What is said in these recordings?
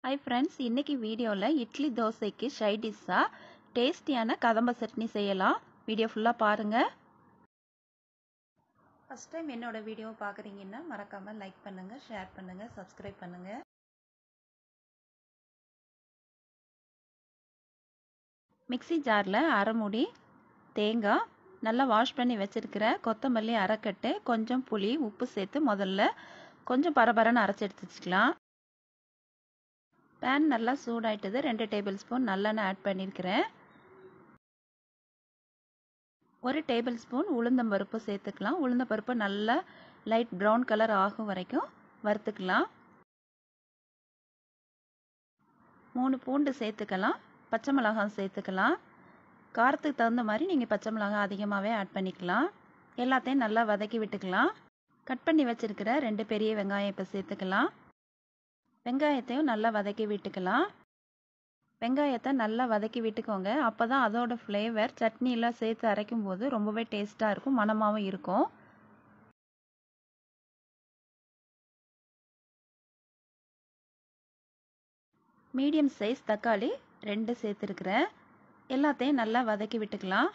Hi friends, இன்னைக்கு வீடியோல இட்லி தோசைக்கு சைட் டிஷ்ஷா டேஸ்டியான கதம்ப சட்னி செய்யலாம். வீடியோ ஃபுல்லா பாருங்க. ஃபர்ஸ்ட் டைம் என்னோட வீடியோவை பார்க்குறீங்கன்னா மறக்காம லைக் பண்ணுங்க, ஷேர் பண்ணுங்க, சப்ஸ்கிரைப் பண்ணுங்க. மிக்ஸி ஜார்ல அரை மூடி தேங்காய், நல்லா வாஷ் பண்ணி வச்சிருக்கிற கொத்தமல்லி அரைக்கட்டு, கொஞ்சம் புளி, உப்பு சேர்த்து முதல்ல கொஞ்சம் பரபரன்னு அரைச்சி எடுத்து வச்சுக்கலாம். பேன் நல்லா சூடாயிட்டது. 2 டேபிள் ஸ்பூன் நல்லெண்ணெய் ஆட் பண்ணியிருக்கிறேன். 1 டேபிள் ஸ்பூன் உளுந்தம்பருப்பு சேர்த்துக்கலாம். உளுந்தம்பருப்பு நல்லா லைட் ப்ரௌன் கலர் ஆகும் வரைக்கும் வறுத்துக்கலாம். 3 பூண்டு சேர்த்துக்கலாம். பச்சை மிளகாய் சேர்த்துக்கலாம். காரத்துக்கு தகுந்த மாதிரி நீங்கள் பச்சை மிளகாய் அதிகமாகவே ஆட் பண்ணிக்கலாம். எல்லாத்தையும் நல்லா வதக்கி விட்டுக்கலாம். கட் பண்ணி வச்சிருக்கிற 2 பெரிய வெங்காயம் இப்போ சேர்த்துக்கலாம். வெங்காயத்தையும் நல்லா வதக்கி விட்டுக்கலாம். வெங்காயத்தை நல்லா வதக்கி விட்டுக்கோங்க. அப்போ தான் அதோட ஃப்ளேவர் சட்னியில் சேர்த்து அரைக்கும் போது ரொம்பவே டேஸ்ட்டாக இருக்கும், மணமாகவும் இருக்கும். மீடியம் சைஸ் தக்காளி 2 சேர்த்துருக்குறேன். எல்லாத்தையும் நல்லா வதக்கி விட்டுக்கலாம்.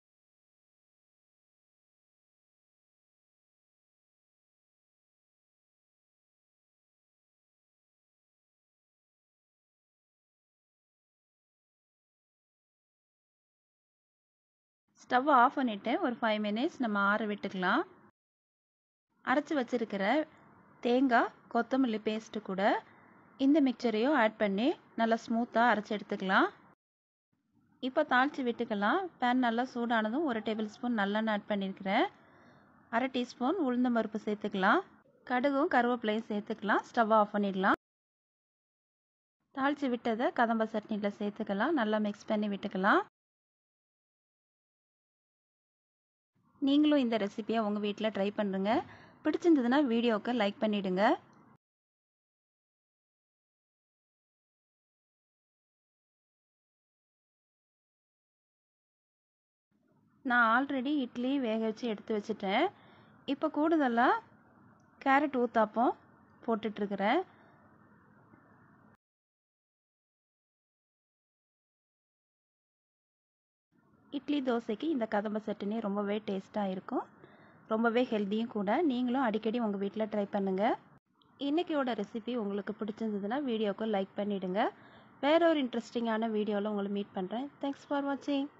ஸ்டவ் ஆஃப் பண்ணிவிட்டு ஒரு 5 மினிட்ஸ் நம்ம ஆற விட்டுக்கலாம். அரைச்சி வச்சிருக்கிற தேங்காய் கொத்தமல்லி பேஸ்ட்டு கூட இந்த மிக்சரையும் ஆட் பண்ணி நல்லா ஸ்மூத்தாக அரைச்சி எடுத்துக்கலாம். இப்போ தாளித்து விட்டுக்கலாம். பேன் நல்லா சூடானதும் 1 டேபிள் ஸ்பூன் நல்லெண்ணெய் ஆட் பண்ணியிருக்கிறேன். அரை டீஸ்பூன் உளுந்தம்பருப்பு சேர்த்துக்கலாம். கடுகும் கருவேப்பிலையும் சேர்த்துக்கலாம். ஸ்டவ் ஆஃப் பண்ணிடலாம். தாளித்து விட்டதை கதம்ப சட்னியில் சேர்த்துக்கலாம். நல்லா மிக்ஸ் பண்ணி விட்டுக்கலாம். நீங்களும் இந்த ரெசிபியை உங்கள் வீட்டில் ட்ரை பண்ணுங்க. பிடிச்சிருந்ததுன்னா வீடியோவுக்கு லைக் பண்ணிவிடுங்க. நான் ஆல்ரெடி இட்லி வேக வச்சு எடுத்து வச்சுட்டேன். இப்போ கூடுதலாக கேரட் ஊத்தாப்பம் போட்டுட்ருக்கிறேன். இட்லி தோசைக்கு இந்த கதம்ப சட்னி ரொம்பவே டேஸ்ட்டாக இருக்கும், ரொம்பவே ஹெல்த்தியும் கூட. நீங்களும் அடிக்கடி உங்கள் வீட்டில் ட்ரை பண்ணுங்கள். இன்றைக்கியோட ரெசிபி உங்களுக்கு பிடிச்சிருந்ததுன்னா வீடியோவுக்கு லைக் பண்ணிவிடுங்க. வேற ஒரு இன்ட்ரெஸ்டிங்கான வீடியோவில் உங்களை மீட் பண்ணுறேன். தேங்க்ஸ் ஃபார் வாட்சிங்.